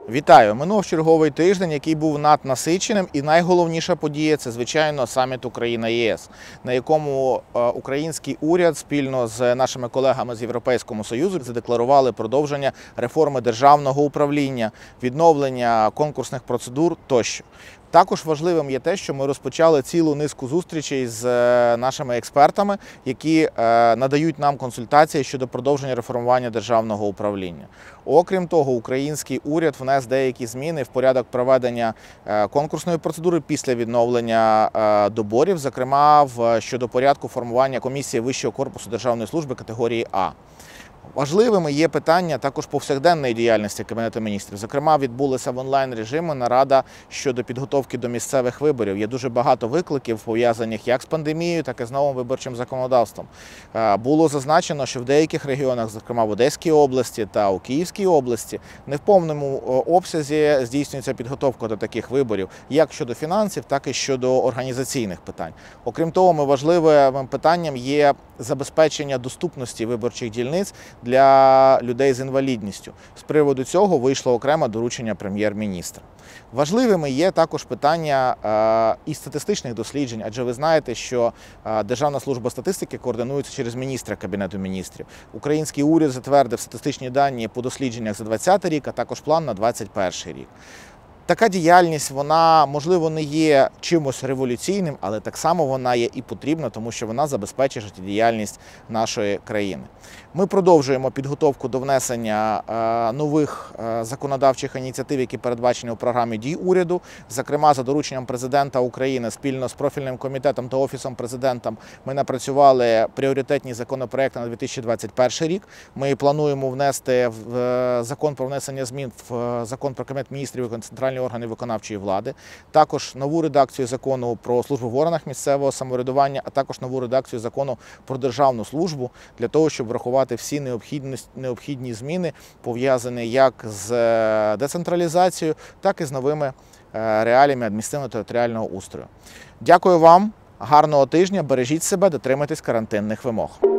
Вітаю! Минув черговий тиждень, який був наднасиченим, і найголовніша подія – це, звичайно, саміт Україна-ЄС, на якому український уряд спільно з нашими колегами з Європейського Союзу задекларували продовження реформи державного управління, відновлення конкурсних процедур тощо. Також важливим є те, що ми розпочали цілу низку зустрічей з нашими експертами, які надають нам консультації щодо продовження реформування державного управління. Окрім того, український уряд внес деякі зміни в порядок проведення конкурсної процедури після відновлення доборів, зокрема щодо порядку формування комісії Вищого корпусу державної служби категорії А. Важливими є питання також повсякденної діяльності Кабінету міністрів. Зокрема, відбулася в онлайн-режимі нарада щодо підготовки до місцевих виборів. Є дуже багато викликів, пов'язаних як з пандемією, так і з новим виборчим законодавством. Було зазначено, що в деяких регіонах, зокрема в Одеській області та у Київській області, не в повному обсязі здійснюється підготовка до таких виборів, як щодо фінансів, так і щодо організаційних питань. Окрім того, важливим питанням є забезпечення доступності виборчих дільниць для людей з інвалідністю. З приводу цього вийшло окреме доручення прем'єр-міністра. Важливими є також питання і статистичних досліджень, адже ви знаєте, що Державна служба статистики координується через міністра Кабінету міністрів. Український уряд затвердив статистичні дані по дослідженнях за 2020 рік, а також план на 2021 рік. Така діяльність, вона, можливо, не є чимось революційним, але так само вона є і потрібна, тому що вона забезпечує життєдіяльність нашої країни. Ми продовжуємо підготовку до внесення нових законодавчих ініціатив, які передбачені у програмі дій уряду. Зокрема, за дорученням президента України спільно з профільним комітетом та Офісом президента ми напрацювали пріоритетні законопроекти на 2021 рік. Ми плануємо внести в закон про внесення змін в закон про Кабінет міністрів і центральні органи виконавчої влади, також нову редакцію закону про службу в органах місцевого самоврядування, а також нову редакцію закону про державну службу, для того, щоб врахувати всі необхідні зміни, пов'язані як з децентралізацією, так і з новими реаліями адміністративно-територіального устрою. Дякую вам, гарного тижня, бережіть себе, дотримуйтесь карантинних вимог.